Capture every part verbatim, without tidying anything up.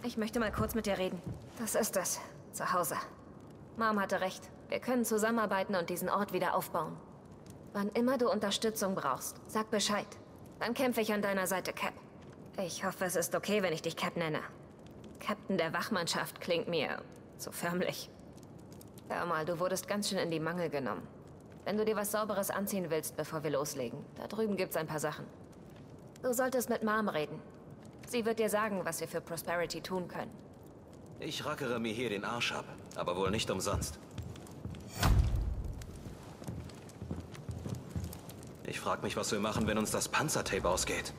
Ich möchte mal kurz mit dir reden. Das ist es. Zu Hause. Mom hatte recht. Wir können zusammenarbeiten und diesen Ort wieder aufbauen. Wann immer du Unterstützung brauchst, sag Bescheid. Dann kämpfe ich an deiner Seite, Cap. Ich hoffe, es ist okay, wenn ich dich Cap nenne. Captain der Wachmannschaft klingt mir so förmlich. Hör mal, du wurdest ganz schön in die Mangel genommen. Wenn du dir was Sauberes anziehen willst, bevor wir loslegen, da drüben gibt's ein paar Sachen. Du solltest mit Mom reden. Sie wird dir sagen, was wir für Prosperity tun können. Ich rackere mir hier den Arsch ab, aber wohl nicht umsonst. Ich frag mich, was wir machen, wenn uns das Panzertape ausgeht.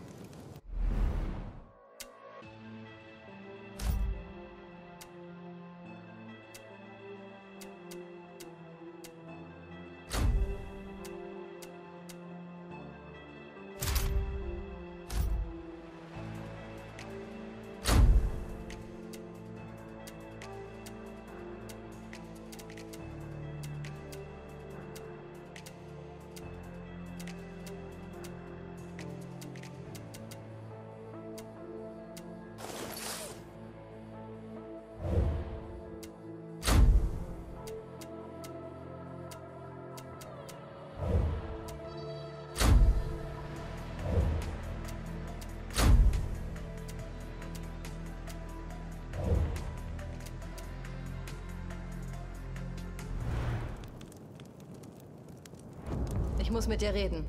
Ich muss mit dir reden.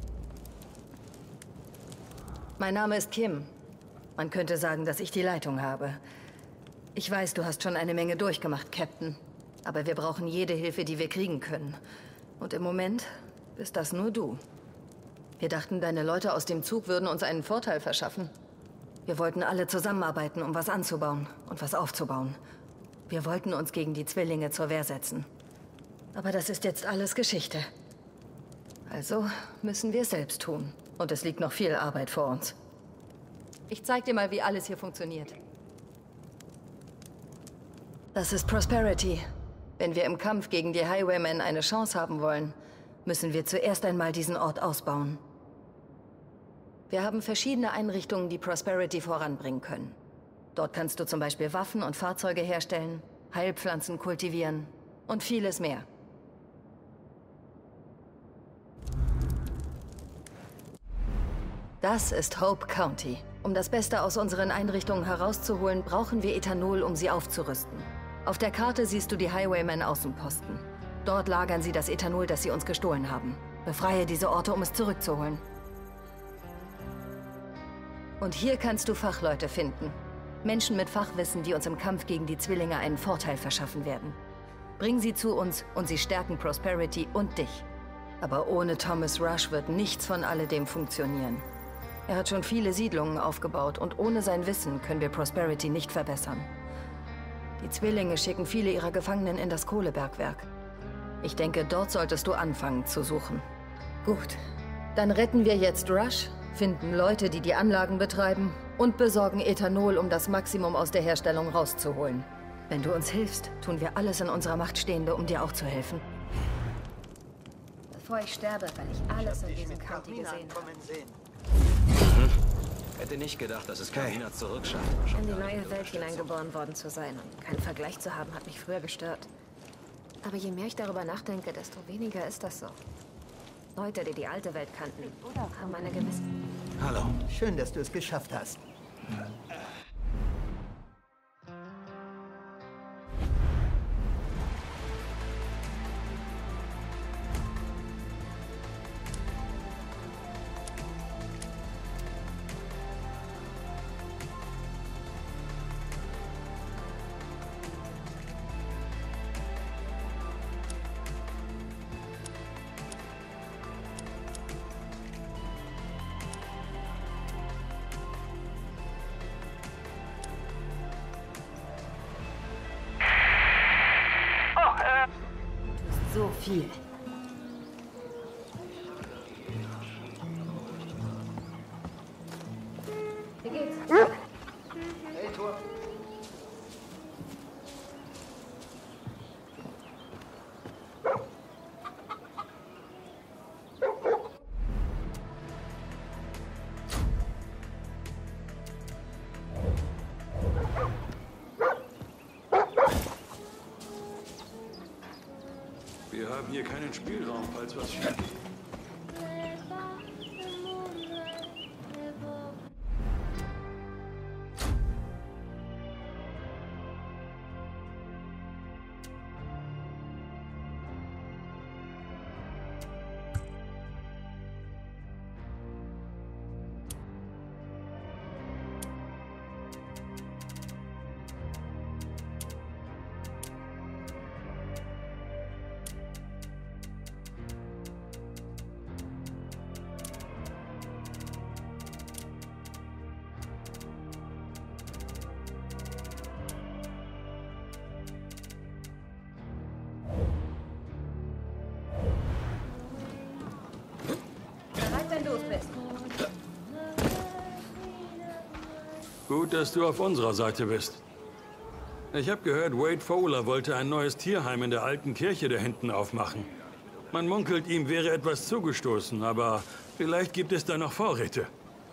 Mein Name ist Kim. Man könnte sagen, dass ich die Leitung habe. Ich weiß, du hast schon eine Menge durchgemacht, Captain. Aber wir brauchen jede Hilfe, die wir kriegen können. Und im Moment bist das nur du. Wir dachten, deine Leute aus dem Zug würden uns einen Vorteil verschaffen. Wir wollten alle zusammenarbeiten, um was anzubauen und was aufzubauen. Wir wollten uns gegen die Zwillinge zur Wehr setzen. Aber das ist jetzt alles Geschichte. Also müssen wir es selbst tun. Und es liegt noch viel Arbeit vor uns. Ich zeig dir mal, wie alles hier funktioniert. Das ist Prosperity. Wenn wir im Kampf gegen die Highwaymen eine Chance haben wollen, müssen wir zuerst einmal diesen Ort ausbauen. Wir haben verschiedene Einrichtungen, die Prosperity voranbringen können. Dort kannst du zum Beispiel Waffen und Fahrzeuge herstellen, Heilpflanzen kultivieren und vieles mehr. Das ist Hope County. Um das Beste aus unseren Einrichtungen herauszuholen, brauchen wir Ethanol, um sie aufzurüsten. Auf der Karte siehst du die Highwaymen-Außenposten. Dort lagern sie das Ethanol, das sie uns gestohlen haben. Befreie diese Orte, um es zurückzuholen. Und hier kannst du Fachleute finden. Menschen mit Fachwissen, die uns im Kampf gegen die Zwillinge einen Vorteil verschaffen werden. Bring sie zu uns und sie stärken Prosperity und dich. Aber ohne Thomas Rush wird nichts von alledem funktionieren. Er hat schon viele Siedlungen aufgebaut und ohne sein Wissen können wir Prosperity nicht verbessern. Die Zwillinge schicken viele ihrer Gefangenen in das Kohlebergwerk. Ich denke, dort solltest du anfangen zu suchen. Gut, dann retten wir jetzt Rush, finden Leute, die die Anlagen betreiben und besorgen Ethanol, um das Maximum aus der Herstellung rauszuholen. Wenn du uns hilfst, tun wir alles in unserer Macht Stehende, um dir auch zu helfen. Bevor ich sterbe, weil ich alles in diesem County gesehen habe. Mhm. Hätte nicht gedacht, dass es Carmina zurückschafft. In die neue Welt hineingeboren worden zu sein und keinen Vergleich zu haben, hat mich früher gestört. Aber je mehr ich darüber nachdenke, desto weniger ist das so. Leute, die die alte Welt kannten, haben eine gewisse... Hallo. Schön, dass du es geschafft hast. So viel. Wie geht's? Hey, Tor. haben hier keinen Spielraum, falls was schief geht. Gut, dass du auf unserer Seite bist. Ich habe gehört, Wade Fowler wollte ein neues Tierheim in der alten Kirche da hinten aufmachen. Man munkelt, ihm wäre etwas zugestoßen, aber vielleicht gibt es da noch Vorräte.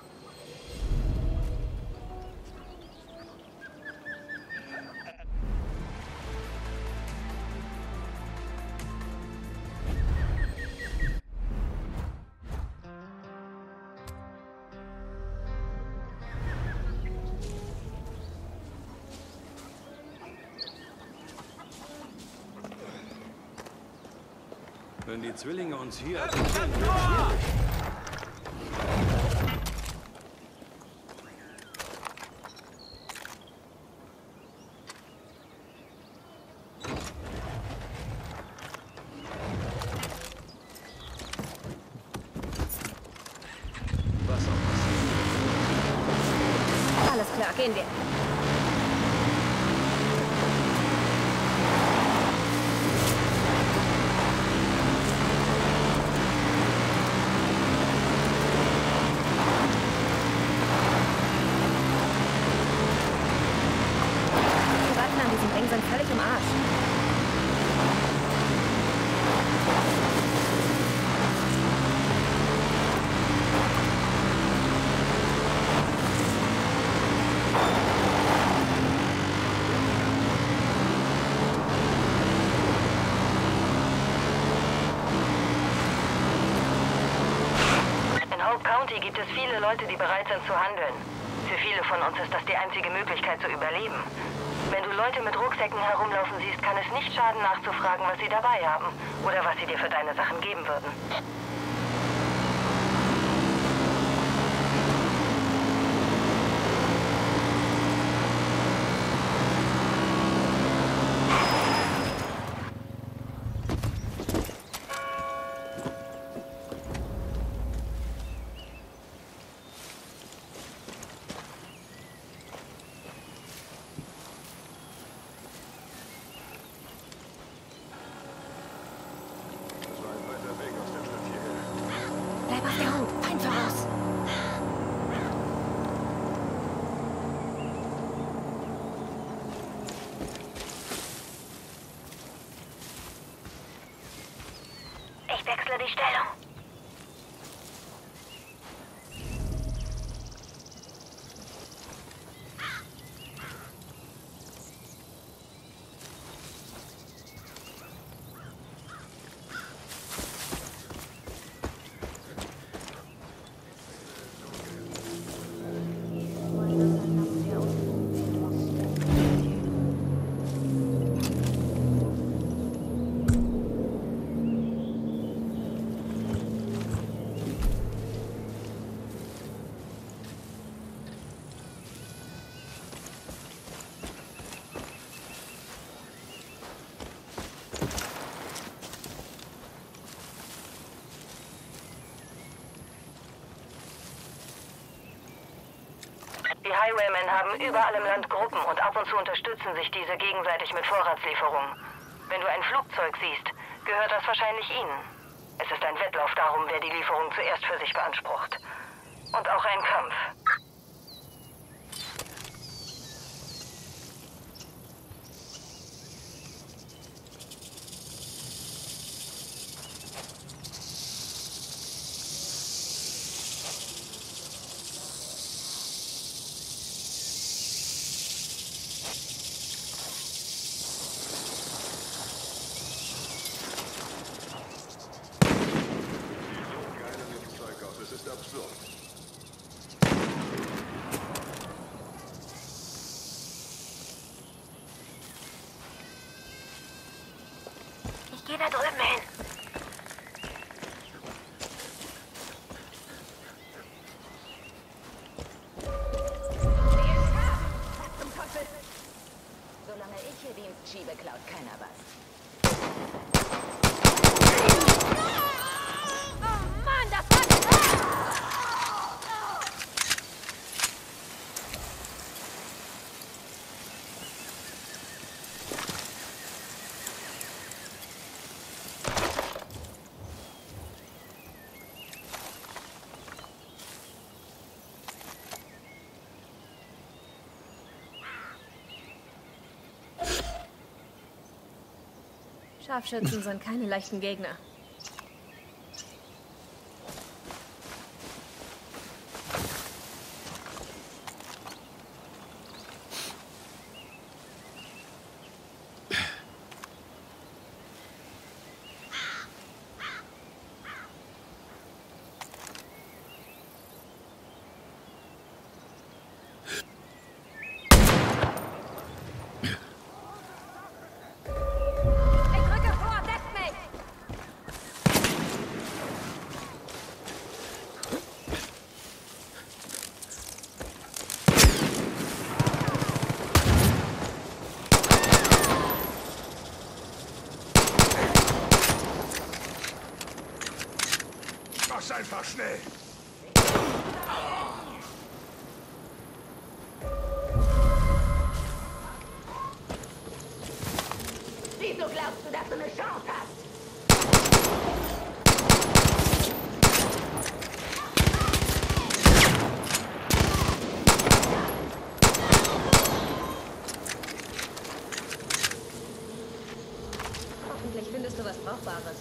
Wenn die Zwillinge uns hier attackieren, wird es schwierig. Was auch passiert. Alles klar, gehen wir. Sind völlig im Arsch. In Hope County gibt es viele Leute, die bereit sind zu handeln. Für viele von uns ist das die einzige Möglichkeit zu überleben. Wenn du Leute mit Rucksäcken herumlaufen siehst, kann es nicht schaden, nachzufragen, was sie dabei haben oder was sie dir für deine Sachen geben würden. Bleib auf der Hut, Feind voraus. Ich wechsle die Stellung. Die Highwaymen haben überall im Land Gruppen und ab und zu unterstützen sich diese gegenseitig mit Vorratslieferungen. Wenn du ein Flugzeug siehst, gehört das wahrscheinlich ihnen. Es ist ein Wettlauf darum, wer die Lieferung zuerst für sich beansprucht. Und auch ein Kampf. klaut keiner was. Oh Mann, das war klar! Scharfschützen sind keine leichten Gegner. Mach's einfach schnell! Wieso glaubst du, dass du eine Chance hast? Hoffentlich findest du was Brauchbares.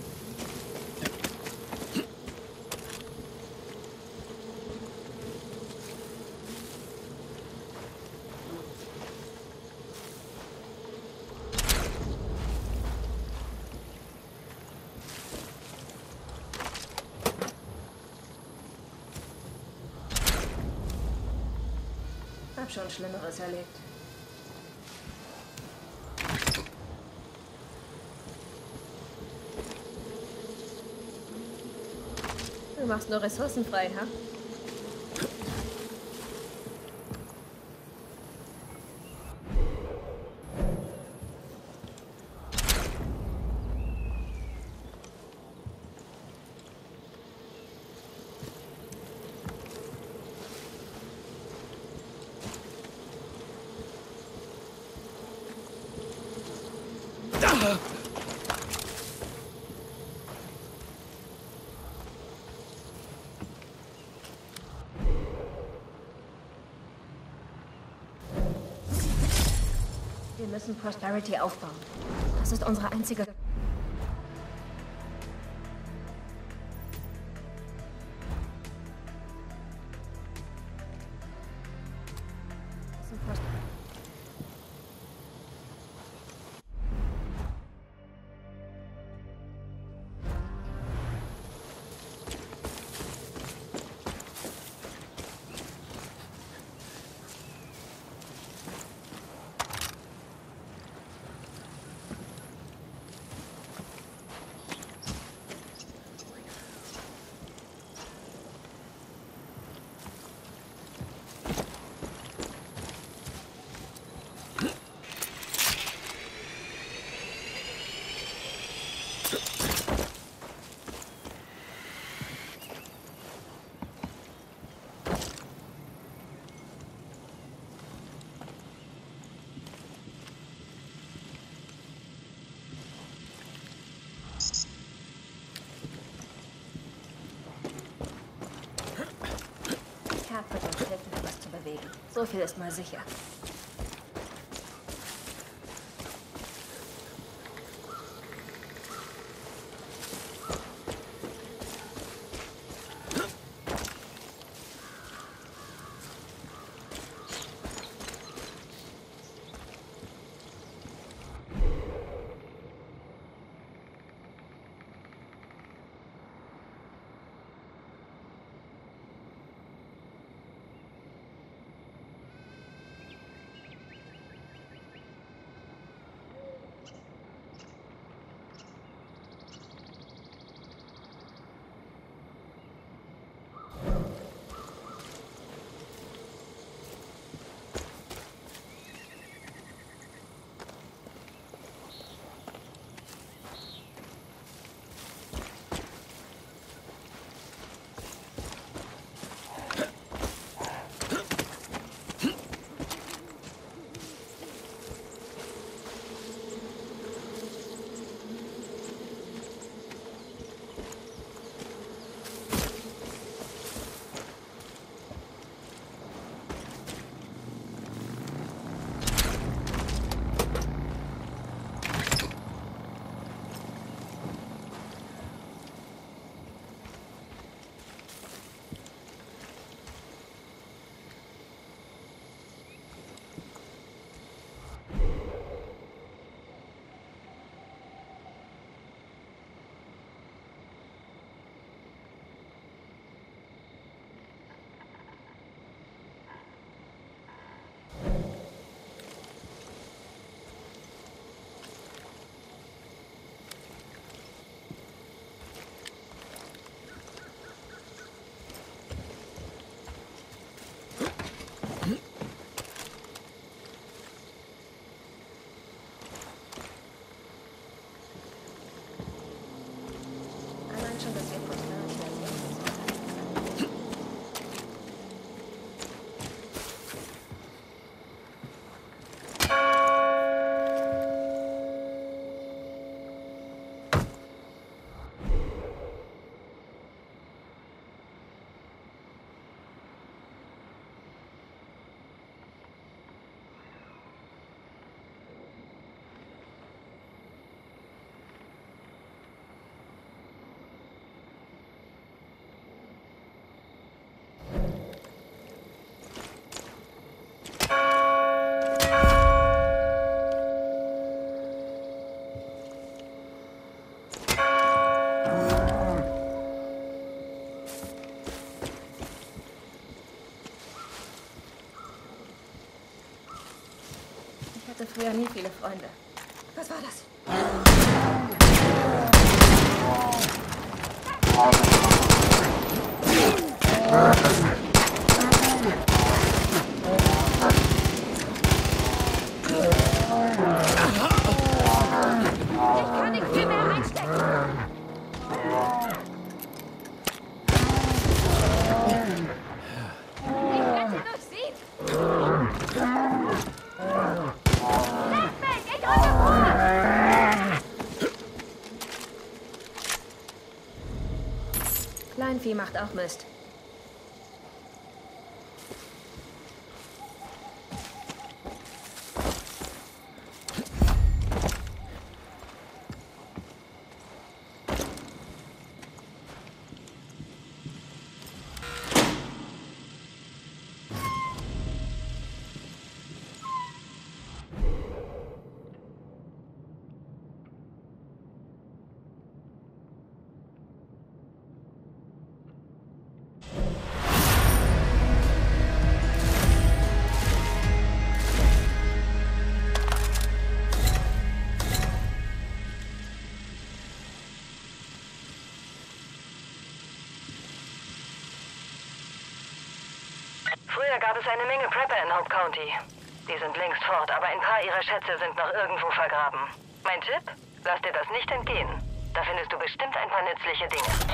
Hab schon Schlimmeres erlebt. Du machst nur Ressourcen frei, ha? Wir müssen Prosperity aufbauen. Das ist unsere einzige... Cat wird uns helfen, etwas zu bewegen. So viel ist mal sicher. hatte früher nie viele Freunde. Was war das? Ich kann nicht viel mehr reinstecken. Ich rette durch sie. Lass mich, ich renne vor. Kleinvieh macht auch Mist. Früher gab es eine Menge Prepper in Hope County. Die sind längst fort, aber ein paar ihrer Schätze sind noch irgendwo vergraben. Mein Tipp? Lass dir das nicht entgehen. Da findest du bestimmt ein paar nützliche Dinge.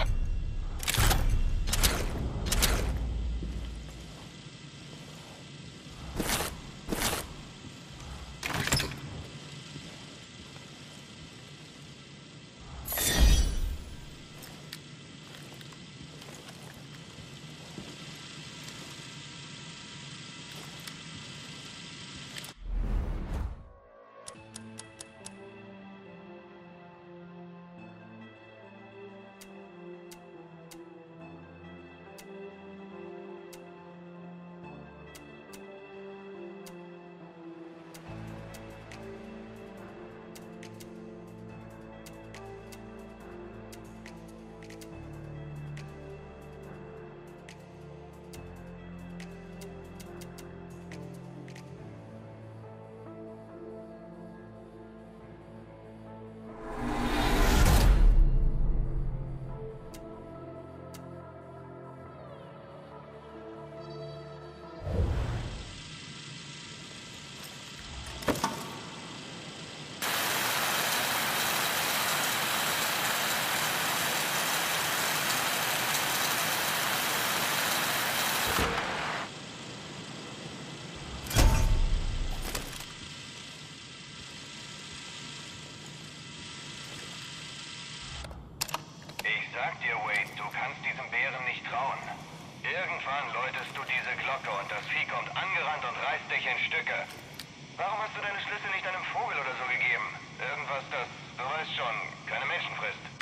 Sag dir, Wade, du kannst diesem Bären nicht trauen. Irgendwann läutest du diese Glocke und das Vieh kommt angerannt und reißt dich in Stücke. Warum hast du deine Schlüssel nicht einem Vogel oder so gegeben? Irgendwas, das, du weißt schon, keine Menschen frisst.